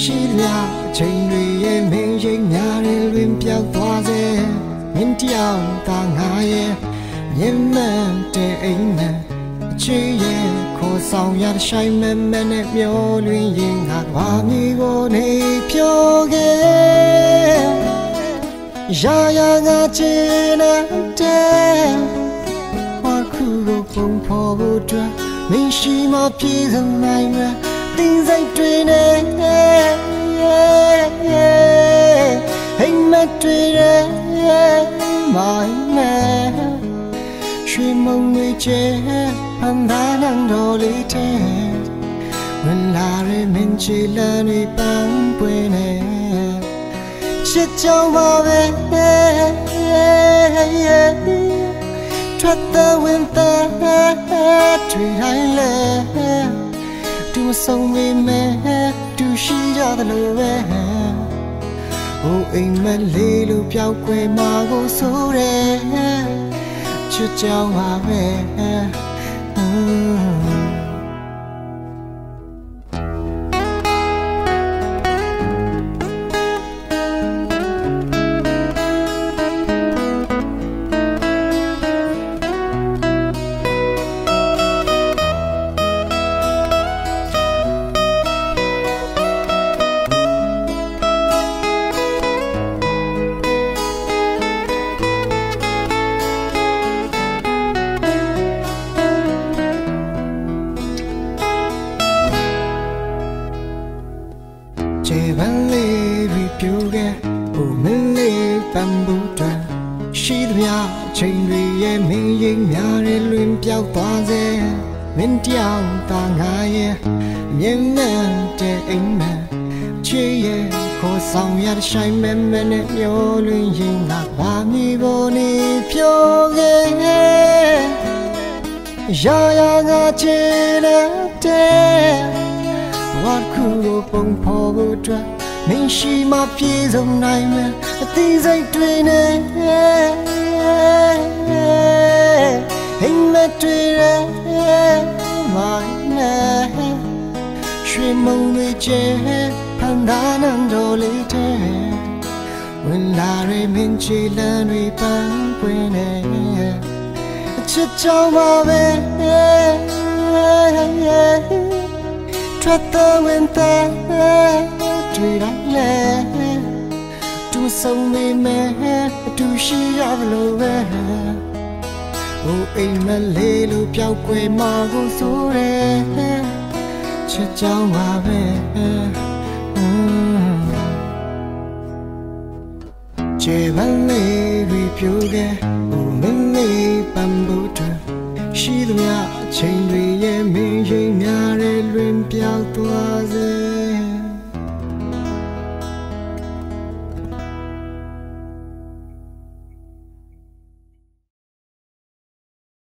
ရှိမြချိန်တွေရဲ့မင်းရိပ်များတဲ့လွင်ပြောက်သွားစေမင်းတယောက်သာငါရဲ့မျက်မှန်တဲ့အိမ်နဲ့အချစ်ရဲ့ခေါ်ဆောင်ရတဲ့ဆိုင်မမနဲ့မျောလွင်ရင်ငါဘာမျိုးကိုနေဖြောခဲ့ရာရာငါချင်တဲ့ဘာခုကိုပုံဖော်ဖို့အတွက်မင်းရှိမှပြေဆုံးနိုင်မှာတင်းစိတ်တွေနဲ့ဟိမ်မက်တွေနဲ့မိုင်းနဲ့ရွှေမုံတွေချဲအန်ဒါနံတော်လေးတဲ့ဝင်လာရဲ့မင်းချီလန်းတွေပန်းပွင့်နေချစ်ကြောင်ပါပဲထွက်တဲ့ဝင်တဲ့တွေတိုင်းလဲတူဆုံးမိမဲ့တူရှိကြတယ်လို့ပဲဟိုအိမ်မက်လေးလိုပြောက်ွယ်မှာကိုဆိုရဲချစ်ကြောင်ပါပဲကျေပန်းလေးတွေပြိုခဲ့ဟိုမင်းလေးပန်းဘူးတန်ရှိသမျှချိန်တွေရဲ့မင်းရိပ်များတဲ့လွင်ပြောက်သွားစေမင်းတယောက်သာငါရဲ့မျက်နှာတဲ့အိမ်မှာချေရဲ့ခေါ်ဆောင်ရတဲ့ဆိုင်မမနဲ့မျောလွင်ရင်ငါဘာမျိုးကိုနေဖြိုးခဲ့ရာရာငါချင်တဲ့ဝါခုကိုပုံဖော်ဖို့အတွက်မင်းရှိမှပြေဆုံးနိုင်မယ်အသီးစိတ်တွေနဲ့ဟိမ်မက်တွေမိုင်းနဲ့ရွှေမုံတွေချဲဖန်ဒါနံတော်လေးတဲ့ဝင်လာရဲ့မင်းချီလန်းတွေပန်းပွင့်နေအချစ်ကြောင်ပါပဲထွက်တဲ့ဝင်တဲ့တွေ့တိုင်းလဲတူဆုံးမိမဲ့တူရှိရလို့ပဲဟိုအိမ်မလေးလိုပြောက်ွယ်မှာကိုဆိုရဲချစ်ကြောင်ပါပဲကျေပန်းလေးတွေပြိုခဲ့ဟိုမင်းလေးပန်းဘူးတန်ရှိသမျှချိန်တွေရဲ့မင်းရိပ်များတဲ့လွင်ပြောက်သွားစေ